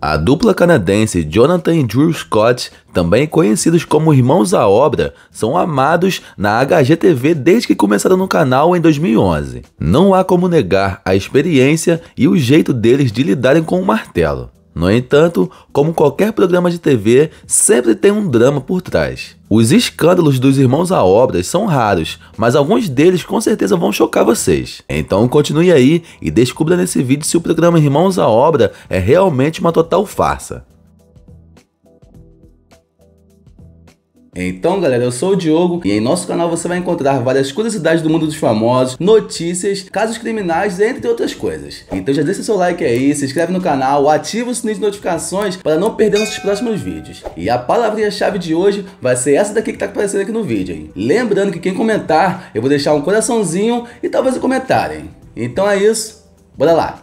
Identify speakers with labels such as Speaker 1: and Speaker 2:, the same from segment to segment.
Speaker 1: A dupla canadense Jonathan e Drew Scott, também conhecidos como Irmãos à Obra, são amados na HGTV desde que começaram no canal em 2011. Não há como negar a experiência e o jeito deles de lidarem com o martelo. No entanto, como qualquer programa de TV, sempre tem um drama por trás. Os escândalos dos Irmãos à Obra são raros, mas alguns deles com certeza vão chocar vocês. Então continue aí e descubra nesse vídeo se o programa Irmãos à Obra é realmente uma total farsa. Então galera, eu sou o Diogo e em nosso canal você vai encontrar várias curiosidades do mundo dos famosos, notícias, casos criminais, entre outras coisas. Então já deixa seu like aí, se inscreve no canal, ativa o sininho de notificações para não perder nossos próximos vídeos. E a palavrinha-chave de hoje vai ser essa daqui que tá aparecendo aqui no vídeo, hein? Lembrando que quem comentar, eu vou deixar um coraçãozinho e talvez um comentário, hein? Então é isso, bora lá!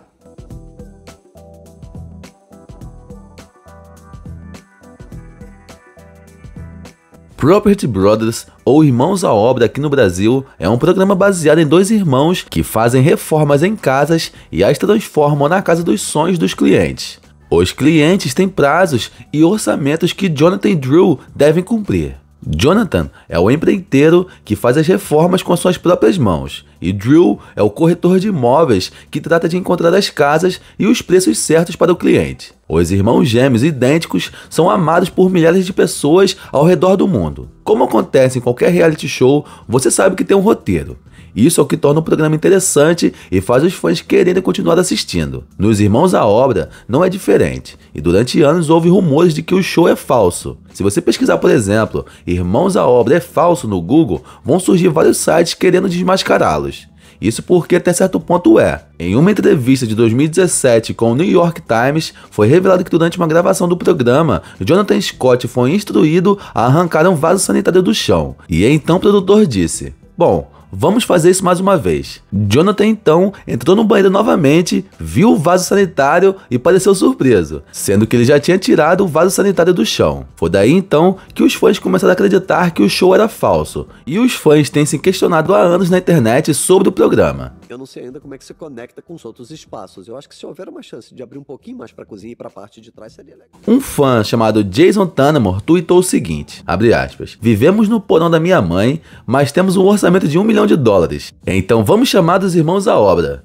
Speaker 1: Property Brothers, ou Irmãos à Obra aqui no Brasil, é um programa baseado em dois irmãos que fazem reformas em casas e as transformam na casa dos sonhos dos clientes. Os clientes têm prazos e orçamentos que Jonathan e Drew devem cumprir. Jonathan é o empreiteiro que faz as reformas com as suas próprias mãos, e Drew é o corretor de imóveis que trata de encontrar as casas e os preços certos para o cliente. Os irmãos gêmeos idênticos são amados por milhares de pessoas ao redor do mundo. Como acontece em qualquer reality show, você sabe que tem um roteiro. Isso é o que torna o programa interessante e faz os fãs quererem continuar assistindo. Nos Irmãos à Obra não é diferente, e durante anos houve rumores de que o show é falso. Se você pesquisar, por exemplo, Irmãos à Obra é falso no Google, vão surgir vários sites querendo desmascará-los. Isso porque até certo ponto é. Em uma entrevista de 2017 com o New York Times, foi revelado que durante uma gravação do programa, Jonathan Scott foi instruído a arrancar um vaso sanitário do chão. E então o produtor disse: "Bom, vamos fazer isso mais uma vez." Jonathan então entrou no banheiro novamente, viu o vaso sanitário e pareceu surpreso, sendo que ele já tinha tirado o vaso sanitário do chão. Foi daí então que os fãs começaram a acreditar que o show era falso, e os fãs têm se questionado há anos na internet sobre o programa.
Speaker 2: Eu não sei ainda como é que se conecta com os outros espaços. Eu acho que se houver uma chance de abrir um pouquinho mais para a cozinha e para a parte de trás seria legal.
Speaker 1: Um fã chamado Jason Tanamor tweetou o seguinte, abre aspas: "Vivemos no porão da minha mãe, mas temos um orçamento de $1 milhão. Então vamos chamar dos Irmãos à Obra.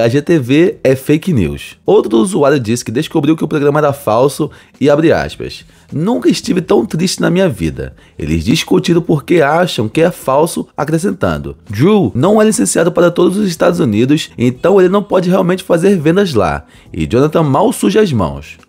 Speaker 1: HGTV é fake news." Outro usuário disse que descobriu que o programa era falso e abre aspas: "Nunca estive tão triste na minha vida. Eles discutiram porque acham que é falso", acrescentando: "Drew não é licenciado para todos os Estados Unidos, então ele não pode realmente fazer vendas lá. E Jonathan mal suja as mãos."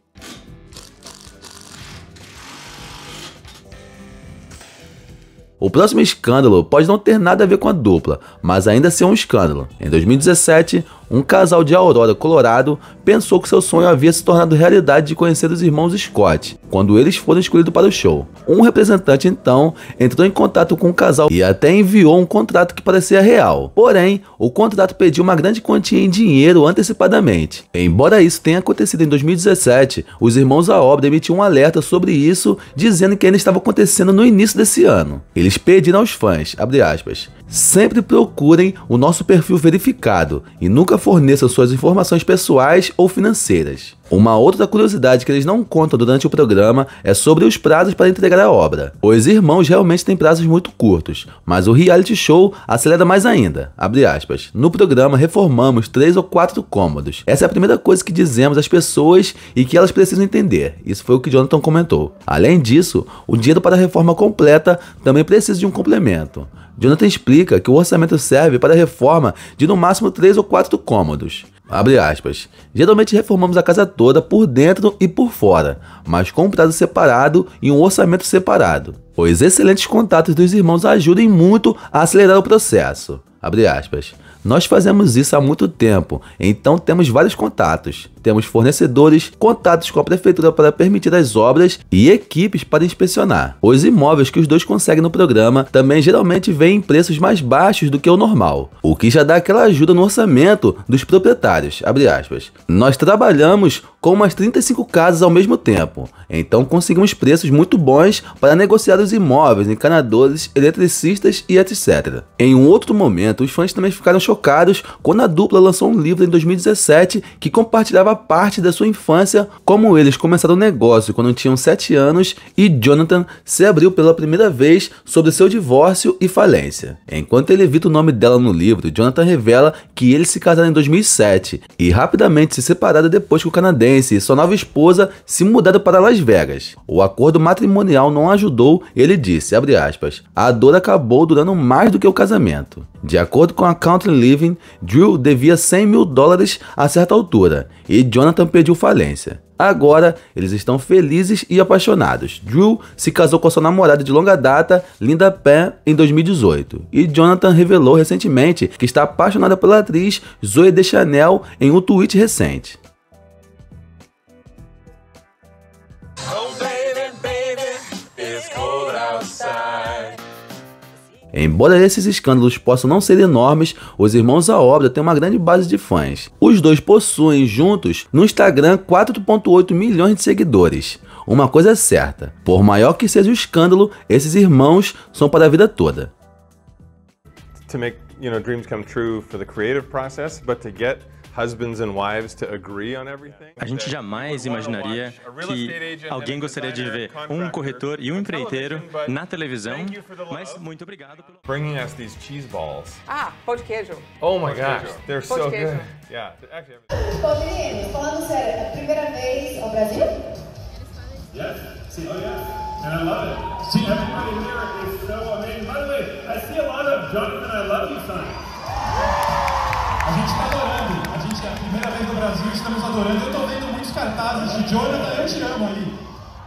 Speaker 1: O próximo escândalo pode não ter nada a ver com a dupla, mas ainda ser um escândalo. Em 2017, um casal de Aurora, Colorado, pensou que seu sonho havia se tornado realidade de conhecer os irmãos Scott, quando eles foram escolhidos para o show. Um representante, então, entrou em contato com o casal e até enviou um contrato que parecia real. Porém, o contrato pedia uma grande quantia em dinheiro antecipadamente. Embora isso tenha acontecido em 2017, os Irmãos à Obra emitiram um alerta sobre isso, dizendo que ainda estava acontecendo no início desse ano. Eles pediram aos fãs, abre aspas: "Sempre procurem o nosso perfil verificado e nunca forneçam suas informações pessoais ou financeiras." Uma outra curiosidade que eles não contam durante o programa é sobre os prazos para entregar a obra. Os irmãos realmente têm prazos muito curtos, mas o reality show acelera mais ainda. Abre aspas: "No programa reformamos 3 ou 4 cômodos. Essa é a primeira coisa que dizemos às pessoas e que elas precisam entender." Isso foi o que Jonathan comentou. Além disso, o dinheiro para a reforma completa também precisa de um complemento. Jonathan explica que o orçamento serve para a reforma de no máximo 3 ou 4 cômodos. Abre aspas: "Geralmente reformamos a casa toda por dentro e por fora, mas com um prazo separado e um orçamento separado. Os excelentes contatos dos irmãos ajudam muito a acelerar o processo." Abre aspas: "Nós fazemos isso há muito tempo, então temos vários contatos. Temos fornecedores, contatos com a prefeitura para permitir as obras e equipes para inspecionar. Os imóveis que os dois conseguem no programa também geralmente vêm em preços mais baixos do que o normal, o que já dá aquela ajuda no orçamento dos proprietários." Abre aspas: "Nós trabalhamos com umas 35 casas ao mesmo tempo, então conseguimos preços muito bons para negociar os imóveis, encanadores, eletricistas e etc." Em um outro momento, os fãs também ficaram chocados quando a dupla lançou um livro em 2017 que compartilhava mostrava parte da sua infância, como eles começaram o negócio quando tinham 7 anos e Jonathan se abriu pela primeira vez sobre seu divórcio e falência. Enquanto ele evita o nome dela no livro, Jonathan revela que eles se casaram em 2007 e rapidamente se separaram depois que o canadense e sua nova esposa se mudaram para Las Vegas. O acordo matrimonial não ajudou, ele disse, abre aspas, a dor acabou durando mais do que o casamento. De acordo com a Country Living, Drew devia $100 mil a certa altura e Jonathan pediu falência. Agora, eles estão felizes e apaixonados. Drew se casou com sua namorada de longa data, Linda Penn, em 2018. E Jonathan revelou recentemente que está apaixonado pela atriz Zooey Deschanel em um tweet recente. Embora esses escândalos possam não ser enormes, os irmãos à obra têm uma grande base de fãs. Os dois possuem juntos no Instagram 4,8 milhões de seguidores. Uma coisa é certa, por maior que seja o escândalo, esses irmãos são para a vida toda.
Speaker 3: To make, dreams come true for the creative process, but to get husbands and wives to agree on everything.
Speaker 4: A gente jamais imaginaria que alguém gostaria de ver um corretor e um empreiteiro na televisão, mas muito obrigado pelo
Speaker 3: Bringing us these cheese balls.
Speaker 5: Ah, pão de queijo.
Speaker 3: Oh my gosh, they're so good. Yeah, actually.
Speaker 6: Bom, meninos, falando sério, é a primeira vez ao Brasil?
Speaker 7: Yes. See, oh yeah, and I love it. See, everybody here is so amazing. By the way, I see a lot of Jonathan, I love you signs. A gente está adorando. A gente é a primeira vez no Brasil, estamos adorando. Eu tô vendo muitos cartazes de Jonathan, eu te amo ali.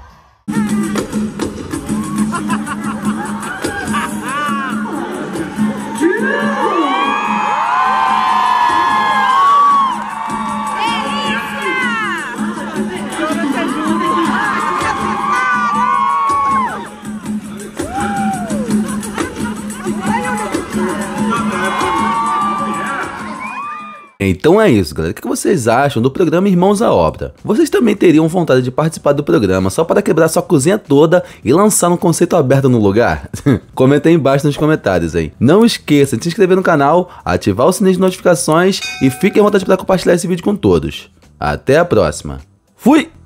Speaker 1: Então é isso, galera. O que vocês acham do programa Irmãos à Obra? Vocês também teriam vontade de participar do programa só para quebrar sua cozinha toda e lançar um conceito aberto no lugar? Comenta aí embaixo nos comentários aí. Não esqueça de se inscrever no canal, ativar o sininho de notificações e fiquem à vontade para compartilhar esse vídeo com todos. Até a próxima. Fui!